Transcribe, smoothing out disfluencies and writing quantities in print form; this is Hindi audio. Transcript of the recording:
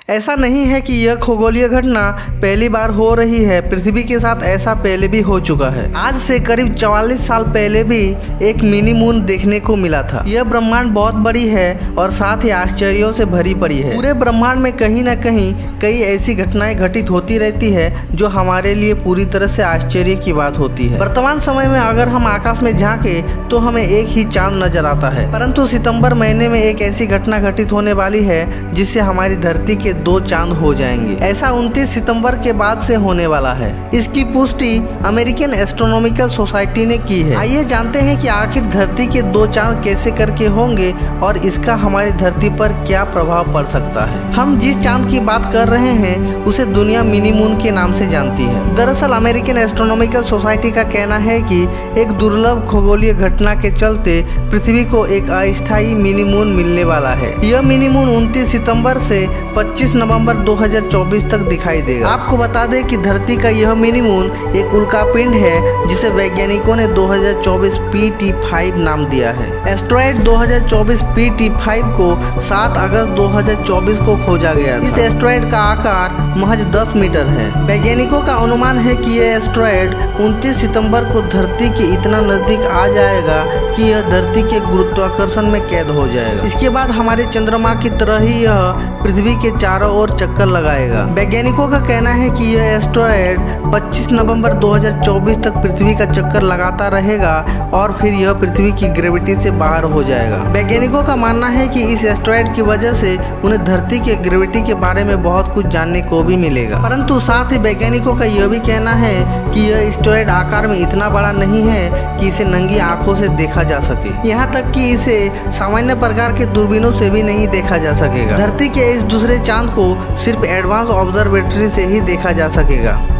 ऐसा नहीं है कि यह खगोलीय घटना पहली बार हो रही है। पृथ्वी के साथ ऐसा पहले भी हो चुका है। आज से करीब 44 साल पहले भी एक मिनी मून देखने को मिला था। यह ब्रह्मांड बहुत बड़ी है और साथ ही आश्चर्यों से भरी पड़ी है। पूरे ब्रह्मांड में कहीं न कहीं कई ऐसी घटनाएं घटित होती रहती है जो हमारे लिए पूरी तरह से आश्चर्य की बात होती है। वर्तमान समय में अगर हम आकाश में झांके तो हमें एक ही चांद नजर आता है, परंतु सितंबर महीने में एक ऐसी घटना घटित होने वाली है जिससे हमारी धरती के 2 चांद हो जाएंगे। ऐसा 29 सितंबर के बाद से होने वाला है। इसकी पुष्टि अमेरिकन एस्ट्रोनॉमिकल सोसाइटी ने की है। आइए जानते हैं कि आखिर धरती के 2 चांद कैसे करके होंगे और इसका हमारी धरती पर क्या प्रभाव पड़ सकता है। हम जिस चांद की बात कर रहे हैं उसे दुनिया मिनी मून के नाम से जानती है। दरअसल अमेरिकन एस्ट्रोनॉमिकल सोसाइटी का कहना है कि एक दुर्लभ खगोलीय घटना के चलते पृथ्वी को एक अस्थायी मिनी मून मिलने वाला है। यह मिनी मून 29 सितंबर से 25 नवंबर 2024 तक दिखाई देगा। आपको बता दें कि धरती का यह मिनी मून एक उल्कापिंड है जिसे वैज्ञानिकों ने 2024 PT5 नाम दिया है। एस्ट्रॉयड 2024 PT5 को 7 अगस्त 2024 को खोजा गया था। इस एस्ट्रॉयड का आकार महज 10 मीटर है। वैज्ञानिकों का अनुमान है कि यह एस्ट्रॉयड 29 सितंबर को धरती के इतना नजदीक आ जाएगा कि यह धरती के गुरुत्वाकर्षण में कैद हो जाएगा। इसके बाद हमारे चंद्रमा की तरह ही यह पृथ्वी के चारों ओर चक्कर लगाएगा। वैज्ञानिकों का कहना है कि यह एस्ट्रॉयड 25 नवंबर 2024 तक पृथ्वी का चक्कर लगाता रहेगा और फिर यह पृथ्वी की ग्रेविटी से बाहर हो जाएगा। वैज्ञानिकों का मानना है कि इस एस्ट्रॉयड की वजह से उन्हें धरती के ग्रेविटी के बारे में बहुत कुछ जानने को भी मिलेगा। परंतु साथ ही वैज्ञानिकों का यह भी कहना है कि यह एस्ट्रॉयड आकार में इतना बड़ा नहीं है कि इसे नंगी आंखों से देखा जा सके। यहाँ तक कि इसे सामान्य प्रकार के दूरबीनों से भी नहीं देखा जा सकेगा। धरती के इस दूसरे चांद को सिर्फ एडवांस ऑब्जर्वेटरी से ही देखा जा सकेगा।